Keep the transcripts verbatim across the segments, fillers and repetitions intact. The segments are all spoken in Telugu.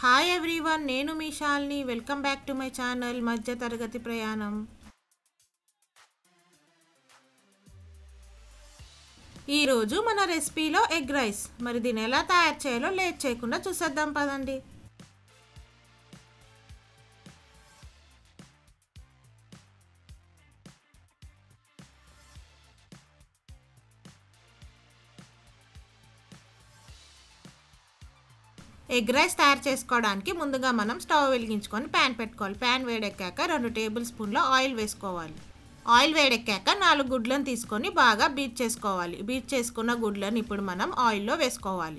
హాయ్ ఎవ్రీవన్, నేను మీ Shalini. Welcome back to my channel మధ్య తరగతి ప్రయాణం. ఈరోజు మన రెసిపీలో ఎగ్ రైస్. మరి దీన్ని ఎలా తయారు చేయాలో లేట్ చేయకుండా చూసేద్దాం పదండి. ఎగ్ రైస్ తయారు చేసుకోవడానికి ముందుగా మనం స్టవ్ వెలిగించుకొని ప్యాన్ పెట్టుకోవాలి. ప్యాన్ వేడెక్కాక రెండు టేబుల్ స్పూన్ల ఆయిల్ వేసుకోవాలి. ఆయిల్ వేడెక్కాక నాలుగు గుడ్లను తీసుకొని బాగా బీట్ చేసుకోవాలి. బీట్ చేసుకున్న గుడ్లను ఇప్పుడు మనం ఆయిల్లో వేసుకోవాలి.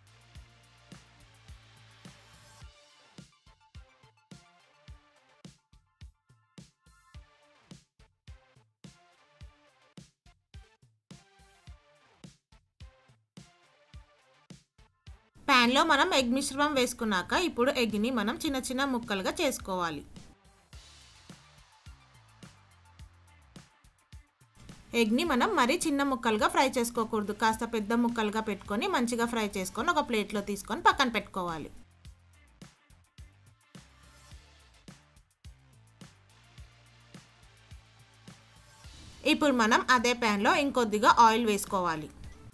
ప్యాన్లో మనం ఎగ్ మిశ్రమం వేసుకున్నాక ఇప్పుడు ఎగ్ని మనం చిన్న చిన్న ముక్కలుగా చేసుకోవాలి. ఎగ్ని మనం మరీ చిన్న ముక్కలుగా ఫ్రై చేసుకోకూడదు. కాస్త పెద్ద ముక్కలుగా పెట్టుకొని మంచిగా ఫ్రై చేసుకొని ఒక ప్లేట్లో తీసుకొని పక్కన పెట్టుకోవాలి. ఇప్పుడు మనం అదే ప్యాన్లో ఇంకొద్దిగా ఆయిల్ వేసుకోవాలి.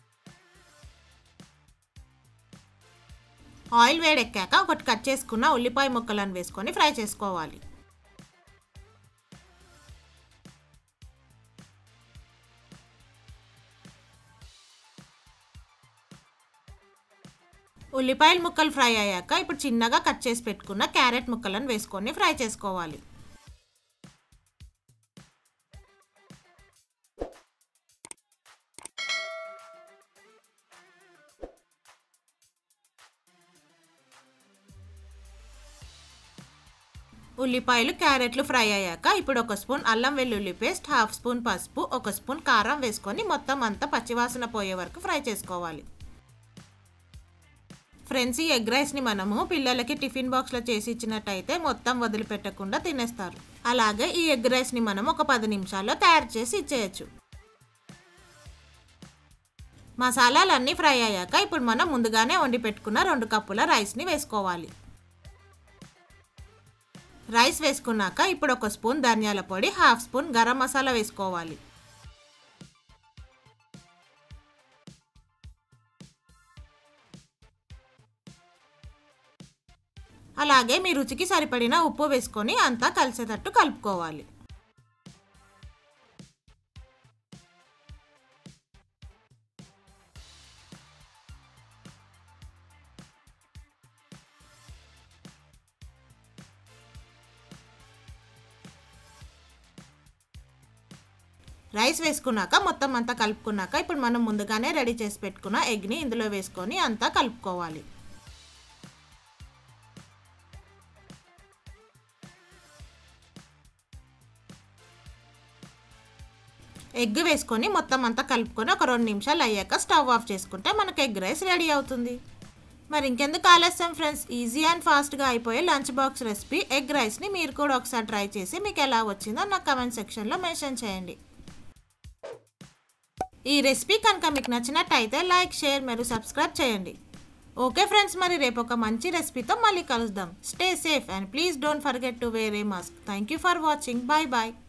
ఆయిల్ వేడెక్కాక ఒకటి కట్ చేసుకున్న ఉల్లిపాయ ముక్కలను వేసుకొని ఫ్రై చేసుకోవాలి. ఉల్లిపాయల ముక్కలు ఫ్రై అయ్యాక ఇప్పుడు చిన్నగా కట్ చేసి పెట్టుకున్న క్యారెట్ ముక్కలను వేసుకొని ఫ్రై చేసుకోవాలి. ఉల్లిపాయలు క్యారెట్లు ఫ్రై అయ్యాక ఇప్పుడు ఒక స్పూన్ అల్లం వెల్లుల్లి పేస్ట్, హాఫ్ స్పూన్ పసుపు, ఒక స్పూన్ కారం వేసుకొని మొత్తం అంతా పచ్చివాసన పోయే వరకు ఫ్రై చేసుకోవాలి. ఫ్రెండ్స్, ఈ ఎగ్ రైస్ని మనము పిల్లలకి టిఫిన్ బాక్స్లో చేసి ఇచ్చినట్టయితే మొత్తం వదిలిపెట్టకుండా తినేస్తారు. అలాగే ఈ ఎగ్ రైస్ని మనం ఒక పది నిమిషాల్లో తయారు చేసి ఇచ్చేయచ్చు. మసాలాలన్నీ ఫ్రై అయ్యాక ఇప్పుడు మనం ముందుగానే వండి పెట్టుకున్న రెండు కప్పుల రైస్ని వేసుకోవాలి. రైస్ వేసుకున్నాక ఇప్పుడు ఒక స్పూన్ ధనియాల పొడి, హాఫ్ స్పూన్ గరం మసాలా వేసుకోవాలి. అలాగే మీ రుచికి సరిపడిన ఉప్పు వేసుకొని అంతా కలిసేటట్టు కలుపుకోవాలి. రైస్ వేసుకున్నాక మొత్తం అంతా కలుపుకున్నాక ఇప్పుడు మనం ముందుగానే రెడీ చేసి పెట్టుకున్న ఎగ్ని ఇందులో వేసుకొని అంతా కలుపుకోవాలి. ఎగ్ వేసుకొని మొత్తం అంతా కలుపుకొని ఒక రెండు నిమిషాలు అయ్యాక స్టవ్ ఆఫ్ చేసుకుంటే మనకు ఎగ్ రైస్ రెడీ అవుతుంది. మరి ఇంకెందుకు ఆలస్యం ఫ్రెండ్స్, ఈజీ అండ్ ఫాస్ట్గా అయిపోయే లంచ్ బాక్స్ రెసిపీ ఎగ్ రైస్ని మీరు కూడా ఒకసారి ట్రై చేసి మీకు ఎలా వచ్చిందో నాకు కమెంట్ సెక్షన్లో మెన్షన్ చేయండి. ఈ రెసిపీ కనుక మీకు నచ్చినట్టయితే లైక్, షేర్ మరియు సబ్స్క్రైబ్ చేయండి. ఓకే ఫ్రెండ్స్, మరి రేపు ఒక మంచి రెసిపీతో మళ్ళీ కలుద్దాం. Stay safe and please don't forget to wear a mask. Thank you for watching. Bye bye.